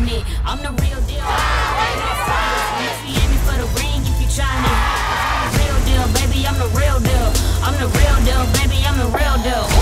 trying it. I'm the real deal. Unless we aiming for the ring if you trying it. I'm the real deal, baby, I'm the real deal. I'm the real deal, baby, I'm the real deal.